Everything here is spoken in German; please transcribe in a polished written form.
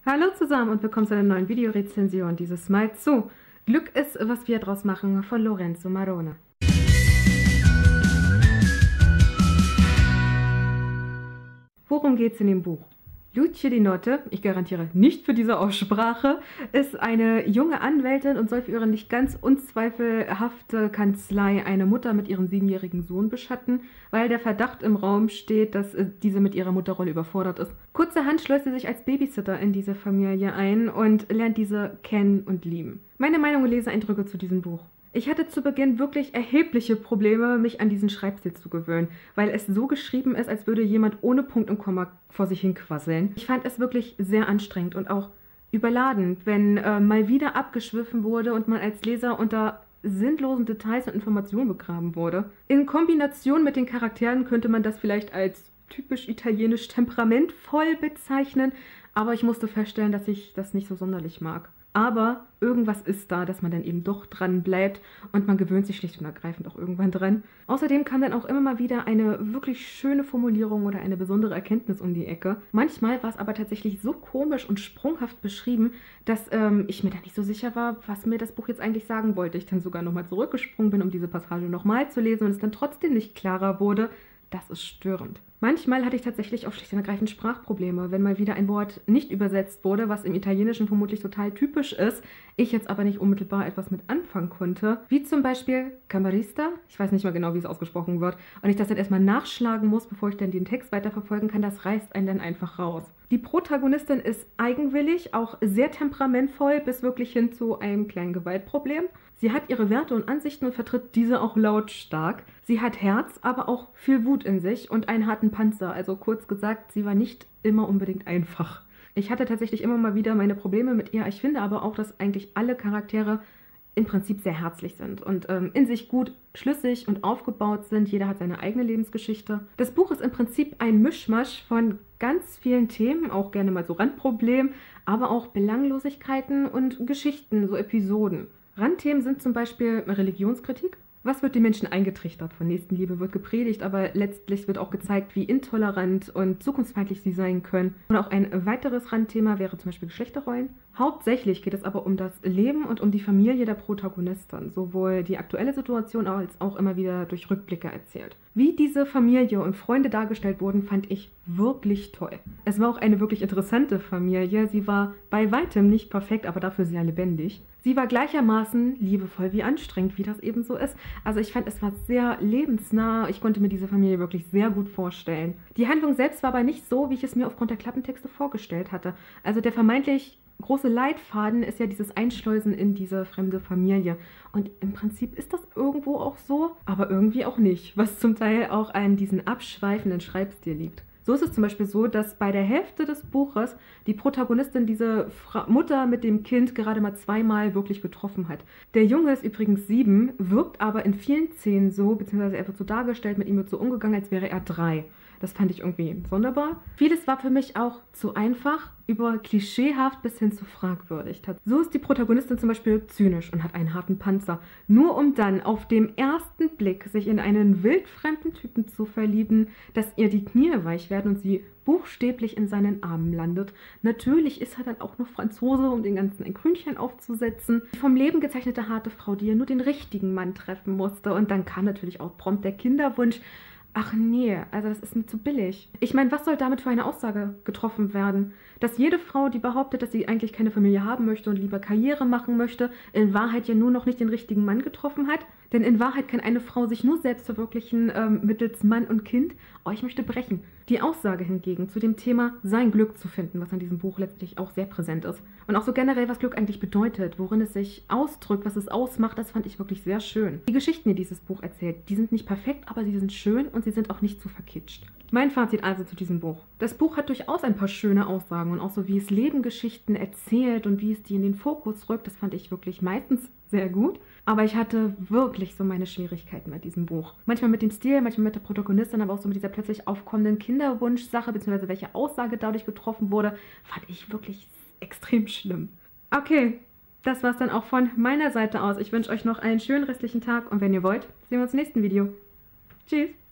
Hallo zusammen und willkommen zu einer neuen Videorezension, dieses Mal zu Glück ist, was wir draus machen von Lorenzo Marone. Worum geht's in dem Buch? Luce Di Notte, ich garantiere nicht für diese Aussprache, ist eine junge Anwältin und soll für ihre nicht ganz unzweifelhafte Kanzlei eine Mutter mit ihrem 7-jährigen Sohn beschatten, weil der Verdacht im Raum steht, dass diese mit ihrer Mutterrolle überfordert ist. Kurzerhand schleust sie sich als Babysitter in diese Familie ein und lernt diese kennen und lieben. Meine Meinung und Leseeindrücke zu diesem Buch. Ich hatte zu Beginn wirklich erhebliche Probleme, mich an diesen Schreibstil zu gewöhnen, weil es so geschrieben ist, als würde jemand ohne Punkt und Komma vor sich hin quasseln. Ich fand es wirklich sehr anstrengend und auch überladen, wenn mal wieder abgeschwiffen wurde und man als Leser unter sinnlosen Details und Informationen begraben wurde. In Kombination mit den Charakteren könnte man das vielleicht als typisch italienisch temperamentvoll bezeichnen, aber ich musste feststellen, dass ich das nicht so sonderlich mag. Aber irgendwas ist da, dass man dann eben doch dran bleibt und man gewöhnt sich schlicht und ergreifend auch irgendwann dran. Außerdem kam dann auch immer mal wieder eine wirklich schöne Formulierung oder eine besondere Erkenntnis um die Ecke. Manchmal war es aber tatsächlich so komisch und sprunghaft beschrieben, dass ich mir da nicht so sicher war, was mir das Buch jetzt eigentlich sagen wollte. Ich dann sogar nochmal zurückgesprungen bin, um diese Passage nochmal zu lesen und es dann trotzdem nicht klarer wurde. Das ist störend. Manchmal hatte ich tatsächlich auch schlicht und ergreifend Sprachprobleme, wenn mal wieder ein Wort nicht übersetzt wurde, was im Italienischen vermutlich total typisch ist, ich jetzt aber nicht unmittelbar etwas mit anfangen konnte. Wie zum Beispiel Camarista, ich weiß nicht mal genau, wie es ausgesprochen wird, und ich das dann erstmal nachschlagen muss, bevor ich dann den Text weiterverfolgen kann, das reißt einen dann einfach raus. Die Protagonistin ist eigenwillig, auch sehr temperamentvoll, bis wirklich hin zu einem kleinen Gewaltproblem. Sie hat ihre Werte und Ansichten und vertritt diese auch lautstark. Sie hat Herz, aber auch viel Wut in sich und einen harten Panzer. Also kurz gesagt, sie war nicht immer unbedingt einfach. Ich hatte tatsächlich immer mal wieder meine Probleme mit ihr. Ich finde aber auch, dass eigentlich alle Charaktere im Prinzip sehr herzlich sind und in sich gut schlüssig und aufgebaut sind. Jeder hat seine eigene Lebensgeschichte. Das Buch ist im Prinzip ein Mischmasch von ganz vielen Themen, auch gerne mal so Randproblemen, aber auch Belanglosigkeiten und Geschichten, so Episoden. Randthemen sind zum Beispiel Religionskritik. Was wird den Menschen eingetrichtert? Von Nächstenliebe wird gepredigt, aber letztlich wird auch gezeigt, wie intolerant und zukunftsfeindlich sie sein können. Und auch ein weiteres Randthema wäre zum Beispiel Geschlechterrollen. Hauptsächlich geht es aber um das Leben und um die Familie der Protagonisten, sowohl die aktuelle Situation als auch immer wieder durch Rückblicke erzählt. Wie diese Familie und Freunde dargestellt wurden, fand ich wirklich toll. Es war auch eine wirklich interessante Familie. Sie war bei weitem nicht perfekt, aber dafür sehr lebendig. Sie war gleichermaßen liebevoll wie anstrengend, wie das eben so ist. Also ich fand, es war sehr lebensnah. Ich konnte mir diese Familie wirklich sehr gut vorstellen. Die Handlung selbst war aber nicht so, wie ich es mir aufgrund der Klappentexte vorgestellt hatte. Also der vermeintlich große Leitfaden ist ja dieses Einschleusen in diese fremde Familie. Und im Prinzip ist das irgendwo auch so, aber irgendwie auch nicht, was zum Teil auch an diesen abschweifenden Schreibstil liegt. So ist es zum Beispiel so, dass bei der Hälfte des Buches die Protagonistin diese Mutter mit dem Kind gerade mal zweimal wirklich getroffen hat. Der Junge ist übrigens 7, wirkt aber in vielen Szenen so, beziehungsweise er wird so dargestellt, mit ihm wird so umgegangen, als wäre er 3. Das fand ich irgendwie sonderbar. Vieles war für mich auch zu einfach, über klischeehaft bis hin zu fragwürdig. So ist die Protagonistin zum Beispiel zynisch und hat einen harten Panzer, nur um dann auf dem ersten Blick sich in einen wildfremden Typen zu verlieben, dass ihr die Knie weich werden und sie buchstäblich in seinen Armen landet. Natürlich ist er dann auch noch Franzose, um den ganzen ein Krönchen aufzusetzen. Die vom Leben gezeichnete harte Frau, die ja nur den richtigen Mann treffen musste. Und dann kam natürlich auch prompt der Kinderwunsch. Ach nee, also das ist mir zu billig. Ich meine, was soll damit für eine Aussage getroffen werden? Dass jede Frau, die behauptet, dass sie eigentlich keine Familie haben möchte und lieber Karriere machen möchte, in Wahrheit ja nur noch nicht den richtigen Mann getroffen hat? Denn in Wahrheit kann eine Frau sich nur selbst verwirklichen mittels Mann und Kind. Oh, ich möchte brechen. Die Aussage hingegen zu dem Thema, sein Glück zu finden, was an diesem Buch letztlich auch sehr präsent ist. Und auch so generell, was Glück eigentlich bedeutet, worin es sich ausdrückt, was es ausmacht, das fand ich wirklich sehr schön. Die Geschichten, die dieses Buch erzählt, die sind nicht perfekt, aber sie sind schön und sie sind auch nicht zu verkitscht. Mein Fazit also zu diesem Buch. Das Buch hat durchaus ein paar schöne Aussagen und auch so, wie es Lebengeschichten erzählt und wie es die in den Fokus rückt, das fand ich wirklich meistens sehr gut. Aber ich hatte wirklich so meine Schwierigkeiten mit diesem Buch. Manchmal mit dem Stil, manchmal mit der Protagonistin, aber auch so mit dieser plötzlich aufkommenden Kinderwunschsache, beziehungsweise welche Aussage dadurch getroffen wurde, fand ich wirklich extrem schlimm. Okay, das war's dann auch von meiner Seite aus. Ich wünsche euch noch einen schönen restlichen Tag und wenn ihr wollt, sehen wir uns im nächsten Video. Tschüss!